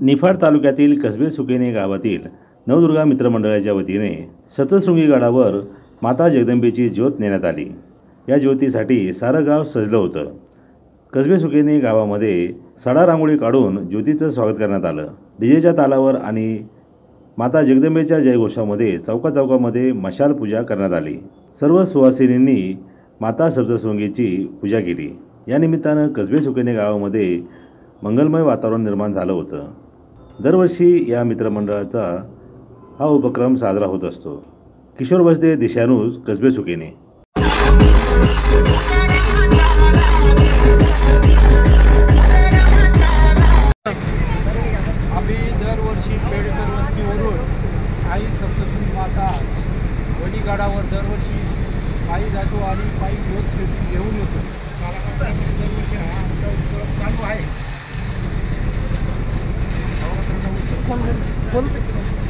निफाड तालुक्यातील कसबे सुकेने गावातील नवदुर्गा मित्रमंडळाच्या वतीने सप्तशृंगी गडावर माता जगदंबेची ज्योत नेण्यात आली। या ज्योतीसाठी सारं गाव सजलं होतं। कसबे सुकेने गावामध्ये सडा रांगोळी काढून ज्योतीचं स्वागत करण्यात आलं। डीजेच्या तालावर आणि माता जगदंबेच्या जयघोषामध्ये चौकाचौकामध्ये मशाल पूजा करण्यात आली। सर्व सुवासिनींनी माता सप्तशृंगीची पूजा केली। या निमित्तानं कसबे सुकेने गावामध्ये मंगलमय वातावरण निर्माण झालं होतं। दरवर्षी या मित्रमंडळाचा हा उपक्रम साजरा होत असतो। किशोर बसदे, दिशा न्यूज, कसबे सुकेने। आम्ही दरवर्षी पेडकर वस्तीवरून आई सप्तशृंगी माता वडीगडावर दरवर्षी पायी जातो आणि पायी ज्योत घेऊन येतो। दरवर्षी हा आमचा उपक्रम चालू आहे।